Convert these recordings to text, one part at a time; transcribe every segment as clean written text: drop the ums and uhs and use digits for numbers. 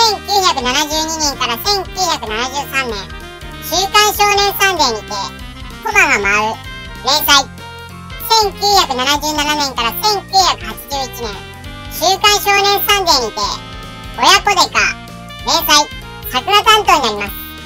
1972年から1973年、週刊少年サンデーにて、コマが舞う、連載。1977年から1981年、週刊少年サンデーにて、親子デカ、連載、桜担当になります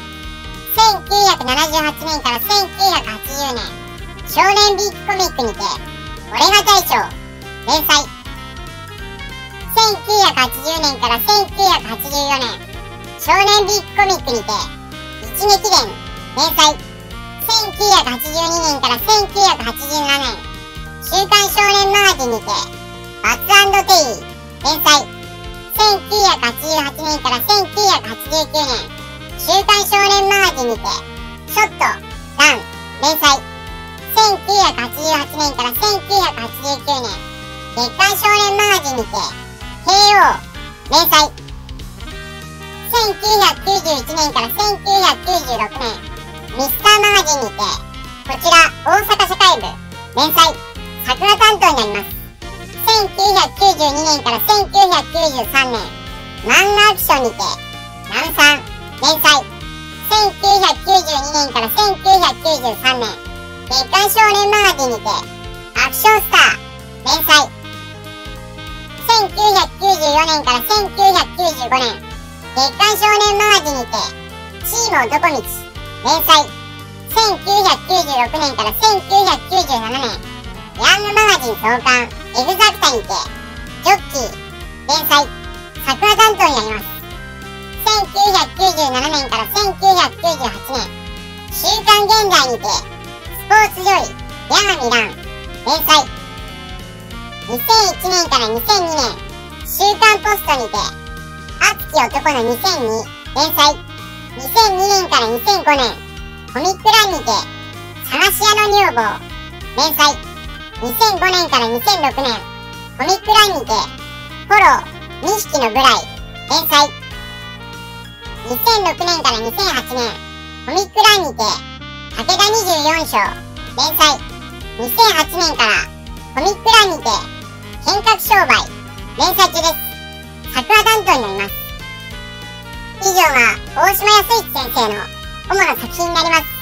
。1978年から1980年、少年ビッグコミックにて、俺が大将、連載。1980年から1984年、少年ビッグコミックにて、一撃連、連載。1982年から1987年、週刊少年マガジンにて、バツ&テイ、連載。1988年から1989年、週刊少年マガジンにて、ショット、ダン、連載。1988年から1989年、月刊少年マガジンにて、KO、連載。1991年から1996年、ミスターマガジンにて、こちら、大阪社会部、連載、桜担当になります。1992年から1993年、漫画アクションにて、ナムさん、連載。1992年から1993年、月刊少年マガジンにて、アクションスター、連載。1994年から1995年、月刊少年マガジンにて、チーム男道、連載。1996年から1997年、ヤングマガジン創刊、エグザクタにて、ジョッキー、連載、桜担当になります。1997年から1998年、週刊現代にて、スポーツジョイ、ヤガミラン、連載。2001年から2002年、週刊ポストにて、熱き男の2002、連載。2002年から2005年、コミックランにて、探し屋の女房、連載。2005年から2006年、コミックランにて、フォロー、2匹のブライ、連載。2006年から2008年、コミックランにて、武田24章、連載。2008年から、コミックランにて、剣客商売、連載中です。桜担当になります。以上が、大島康之先生の主な作品になります。